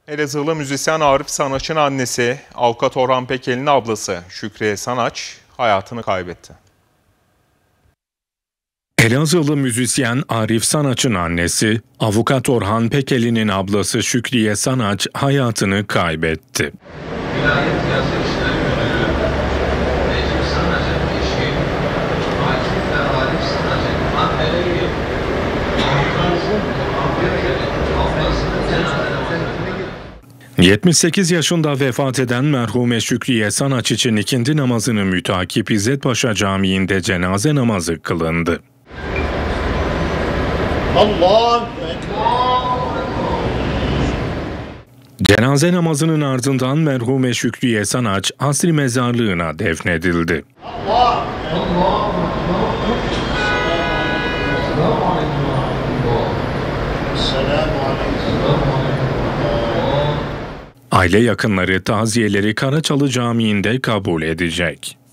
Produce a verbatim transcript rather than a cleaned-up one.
Elazığlı müzisyen Arif Sanaç'ın annesi, avukat Orhan Pekel'in ablası Şükriye Sanaç hayatını kaybetti. Elazığlı müzisyen Arif Sanaç'ın annesi, avukat Orhan Pekel'in ablası Şükriye Sanaç hayatını kaybetti. Vilayet Siyasi İşler Müdürü Necip Sanaç'ın eşi Akif ve Arif Sanaç'ın anneleri ablasının cenaze namazını yetmiş sekiz yaşında vefat eden merhume Şükriye Sanaç için ikindi namazını mütakip İzzet Paşa Camii'nde cenaze namazı kılındı. Allah! Cenaze namazının ardından merhume Şükriye Sanaç asri mezarlığına defnedildi. Allah! Aile yakınları taziyeleri Karaçalı Camii'nde kabul edecek.